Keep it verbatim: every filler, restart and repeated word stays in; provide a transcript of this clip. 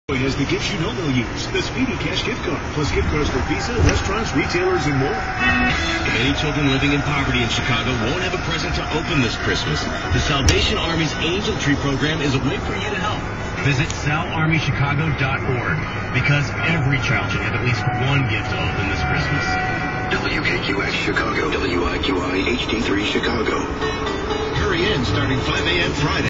Has the gifts you know they'll use. The Speedy Cash gift card, plus gift cards for pizza, restaurants, retailers, and more. Many children living in poverty in Chicago won't have a present to open this Christmas. The Salvation Army's Angel Tree program is a way for you to help. Visit sal army chicago dot org because every child should have at least one gift to open this Christmas. W K Q X Chicago, W I Q I H D three Chicago. Hurry in starting five a.m. Friday.